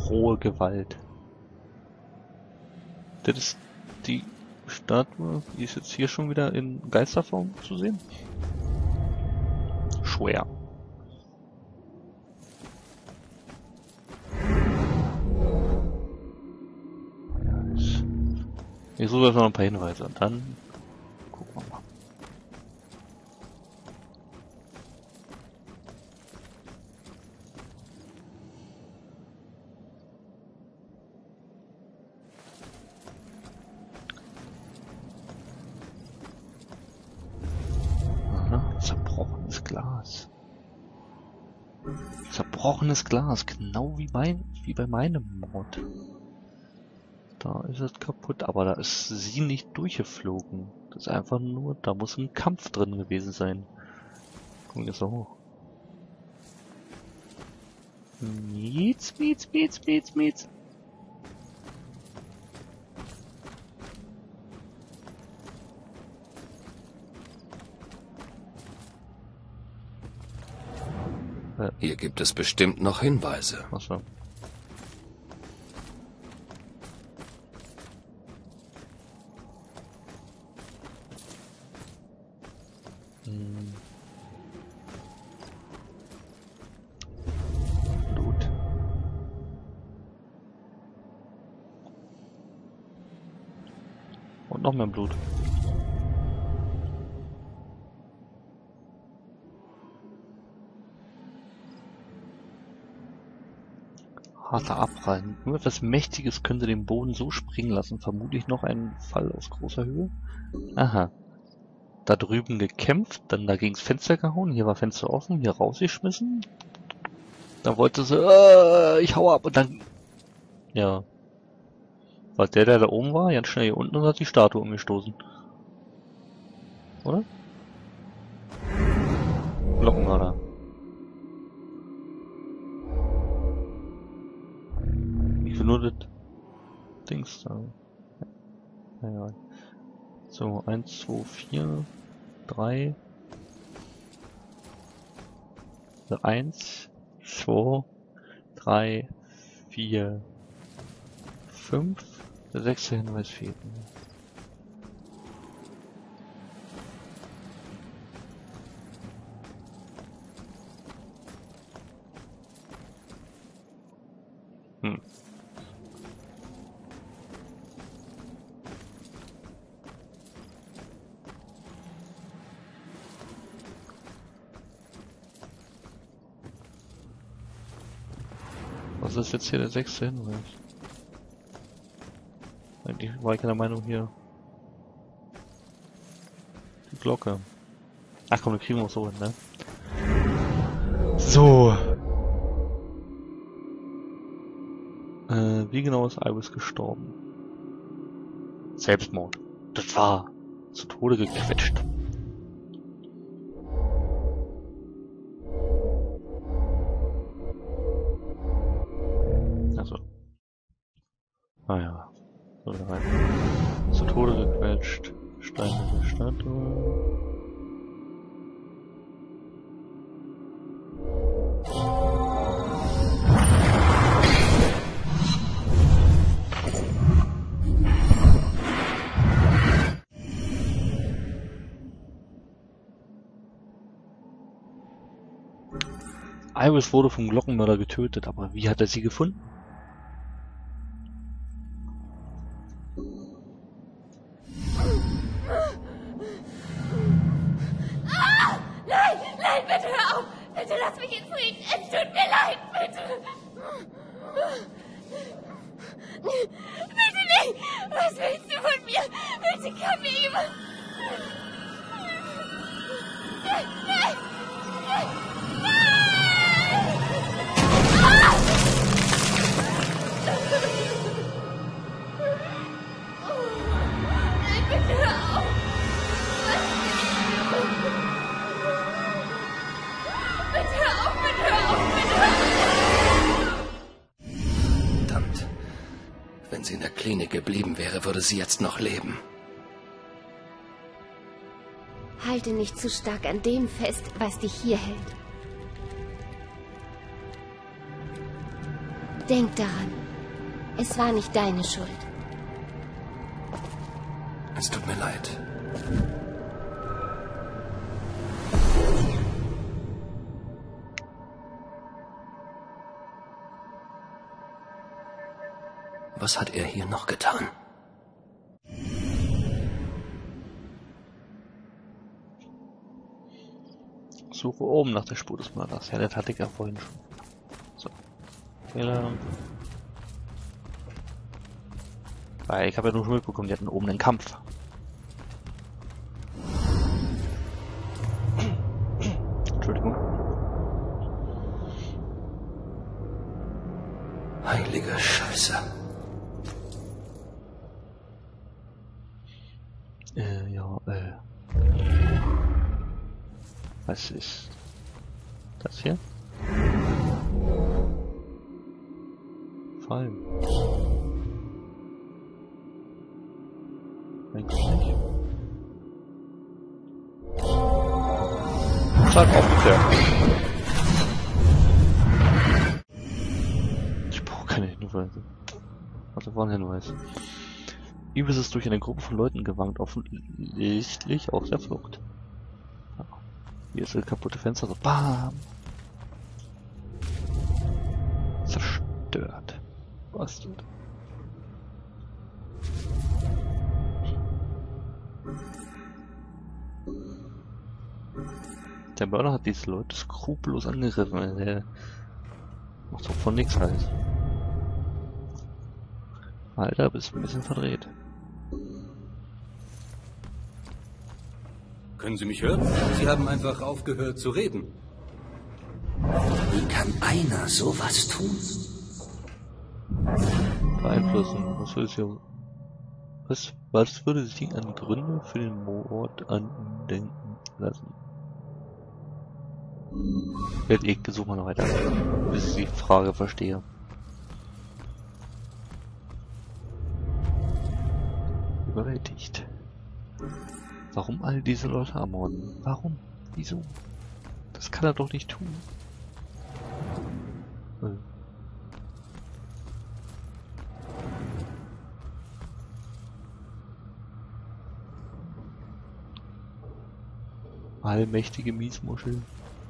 rohe Gewalt. Das ist die Statue, die ist jetzt hier schon wieder in Geisterform zu sehen. Schwer. Ich suche jetzt noch ein paar Hinweise und dann gucken wir mal. Aha, zerbrochenes Glas. Zerbrochenes Glas, genau wie bei meinem Mord. Da ist es kaputt, aber da ist sie nicht durchgeflogen. Das ist einfach nur, da muss ein Kampf drin gewesen sein. Gucken wir jetzt da hoch. Mietz. Hier gibt es bestimmt noch Hinweise. Achso. Blut. Und noch mehr Blut. Harter Abprall. Nur etwas Mächtiges könnte den Boden so springen lassen. Vermutlich noch ein Fall aus großer Höhe. Aha. Da drüben gekämpft, dann da gegens Fenster gehauen. Hier war Fenster offen, hier rausgeschmissen. Dann wollte sie, ich hau ab und dann... Ja. Weil der da oben war, ganz schnell hier unten und hat die Statue umgestoßen. Oder? Glockenmörder. Ich will nur das Dings da. Ja. So, 1, 2, 4, 3. 1, 2, 3, 4, 5. Der 6. Hinweis fehlt mir. Was ist jetzt hier der 6. Hinweis? Eigentlich war ich der Meinung hier. Die Glocke. Ach komm, wir kriegen wir so hin, ne? So. Wie genau ist Iris gestorben? Selbstmord. Das war zu Tode gequetscht. Also. Naja. So wieder rein. Zu Tode gequetscht. Steinerne Statue. Iris wurde vom Glockenmörder getötet, aber wie hat er sie gefunden? Nein, bitte hör auf! Bitte lass mich in Frieden! Es tut mir leid, bitte! Bitte nicht! Was willst du von mir? Bitte komm mir jemand! Nein! Bitte hör auf! Bitte hör auf, bitte hör auf, bitte hör auf! Verdammt. Wenn sie in der Klinik geblieben wäre, würde sie jetzt noch leben. Halte nicht zu stark an dem fest, was dich hier hält. Denk daran. Es war nicht deine Schuld. Es tut mir leid. Was hat er hier noch getan? Suche oben nach der Spur des Mörders. Ja, das hatte ich ja vorhin schon. So. Fehler. Weil ich habe ja nur schon mitbekommen, die hatten oben einen Kampf. Entschuldigung. Heilige Scheiße. Was ist das hier? Fallen. Eigentlich nicht. Zack, aufgeklärt. Ich brauche keine Hinweise. Was war ein Hinweis? Ibis ist durch eine Gruppe von Leuten gewankt, offensichtlich aus der Flucht. Ja. Hier ist das kaputte Fenster, so BAM! Zerstört. Bastard. Der Mörder hat diese Leute skrupellos angegriffen. Der macht doch von nichts halt. Alter, bist ein bisschen verdreht. Können Sie mich hören? Sie haben einfach aufgehört zu reden. Wie kann einer sowas tun? Beeinflussen. Was würde sie was würde sie an Gründe für den Mord andenken lassen? Ich suche mal noch weiter, bis ich die Frage verstehe. Überwältigt. Warum all diese Leute ermorden? Warum? Wieso? Das kann er doch nicht tun. Allmächtige Miesmuschel.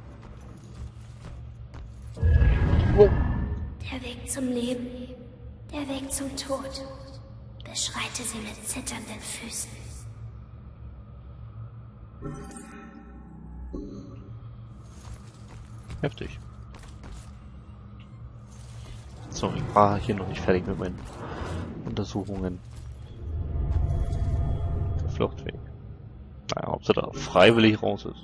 Der Weg zum Leben, der Weg zum Tod. Beschreite sie mit zitternden Füßen. Heftig. So, ich war hier noch nicht fertig mit meinen Untersuchungen. Der Fluchtweg. Naja, ob sie da freiwillig raus ist.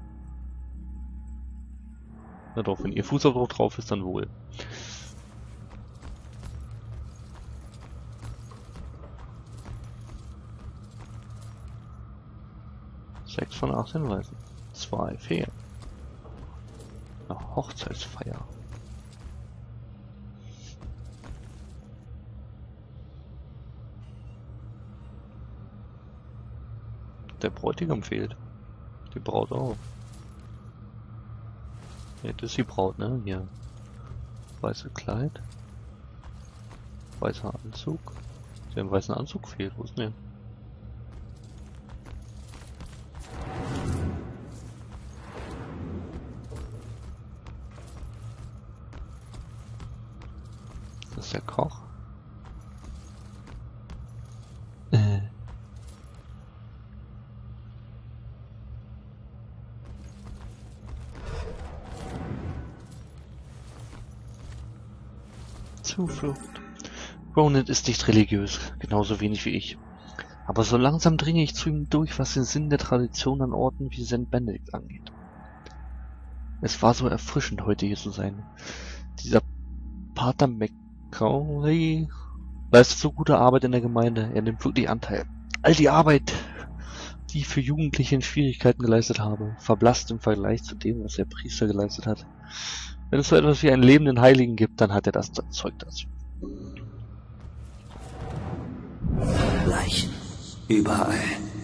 Na doch, wenn ihr Fußabdruck drauf ist, dann wohl. Sechs von 8 Hinweisen. 2 fehlen. Eine Hochzeitsfeier. Der Bräutigam fehlt. Die Braut auch. Ja, das ist die Braut, ne? Hier. Weiße Kleid. Weißer Anzug. Der im weißen Anzug fehlt. Wo ist denn der? Das ist der Koch. Zuflucht. Ronan ist nicht religiös, genauso wenig wie ich. Aber so langsam dringe ich zu ihm durch, was den Sinn der Tradition an Orten wie St. Benedict angeht. Es war so erfrischend, heute hier zu sein. Dieser Pater McCauley leistet so gute Arbeit in der Gemeinde. Er nimmt wirklich Anteil. All die Arbeit, die ich für Jugendliche in Schwierigkeiten geleistet habe, verblasst im Vergleich zu dem, was der Priester geleistet hat. Wenn es so etwas wie einen lebenden Heiligen gibt, dann hat er das Zeug dazu. Leichen. Überall.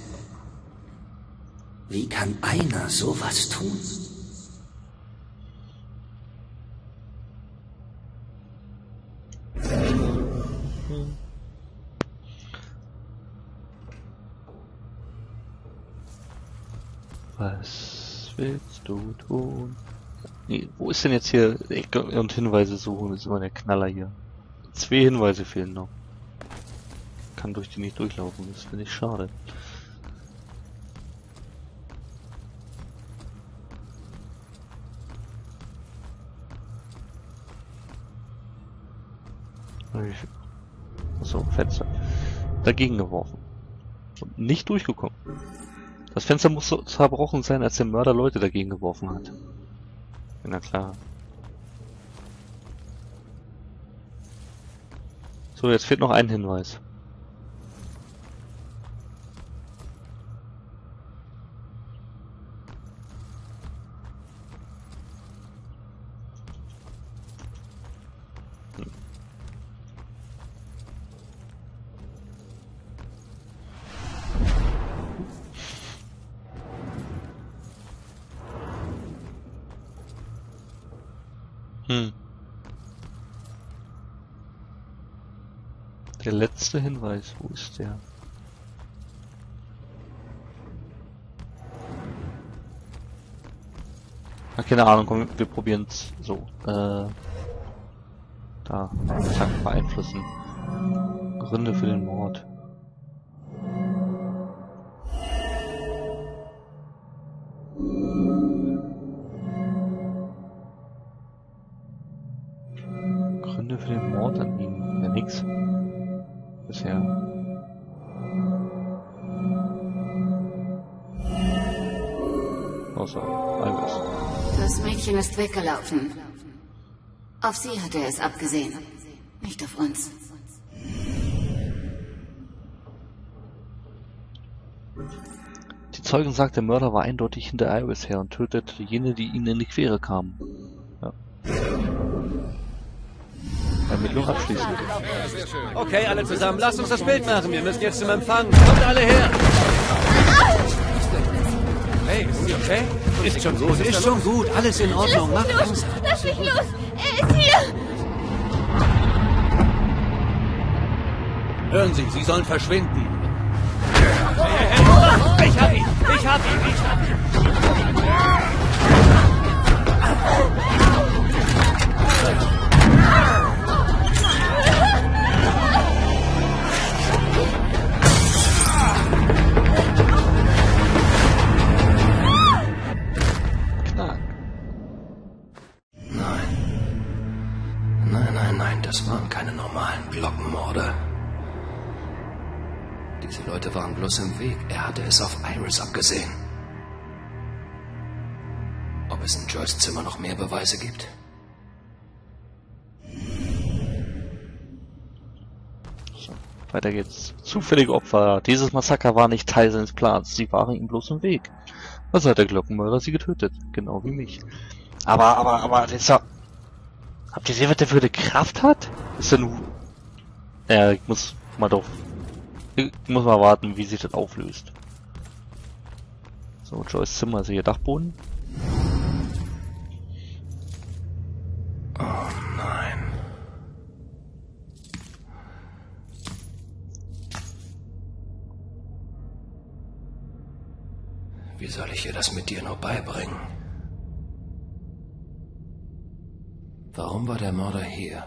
Wie kann einer sowas tun? willst du tun? Nee, wo ist denn jetzt hier Ecke und Hinweise suchen? Das ist immer der Knaller hier. 2 Hinweise fehlen noch. Kann durch die nicht durchlaufen, das finde ich schade. So, Fenster. Dagegen geworfen. Und nicht durchgekommen. Das Fenster muss so zerbrochen sein, als der Mörder Leute dagegen geworfen hat. Na klar. So, jetzt fehlt noch ein Hinweis. Der letzte Hinweis, wo ist der? Na, keine Ahnung, komm, wir probieren es so. Da. Zack, beeinflussen. Gründe für den Mord. Gründe für den Mord an ihm. Ja, nix. Bisher. Außer alles. Das Mädchen ist weggelaufen. Auf sie hat er es abgesehen. Nicht auf uns. Die Zeugin sagt, der Mörder war eindeutig hinter Iris her und tötete jene, die ihnen in die Quere kamen. Ja. Ermittlung abschließen. Okay, alle zusammen, lasst uns das Bild machen. Wir müssen jetzt zum Empfang. Kommt alle her! Hey, ist sie okay? Ist schon gut, ist schon gut. Alles in Ordnung. Mach Los! Lass mich los! Er ist hier! Hören Sie, Sie sollen verschwinden. Hey, ich hab ihn! Ich hab ihn! Ich hab ihn! Nein, das waren keine normalen Glockenmorde. Diese Leute waren bloß im Weg. Er hatte es auf Iris abgesehen. Ob es in Joyce' Zimmer noch mehr Beweise gibt? So, weiter geht's. Zufällige Opfer. Dieses Massaker war nicht Teil seines Plans. Sie waren ihm bloß im Weg. Also hat der Glockenmörder sie getötet. Genau wie mich. Aber, das ist ja... Habt ihr gesehen, was der für eine Kraft hat? Ist denn... Ja, ich muss mal warten, wie sich das auflöst. So, Joyce Zimmer ist hier Dachboden. Oh nein. Wie soll ich ihr das mit dir nur beibringen? Warum war der Mörder hier?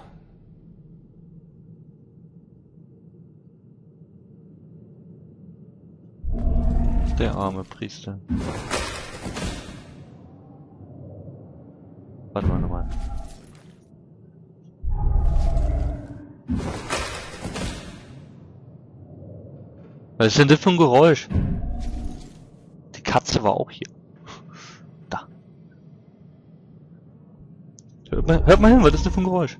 Der arme Priester. Warte mal nochmal. Was ist denn das für ein Geräusch? Die Katze war auch hier. Da. Hört mal hin, was ist das für ein Geräusch?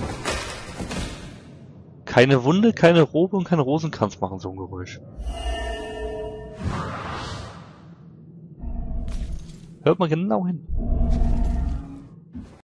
Keine Wunde, keine Robe und kein Rosenkranz machen so ein Geräusch. Hört mal genau hin.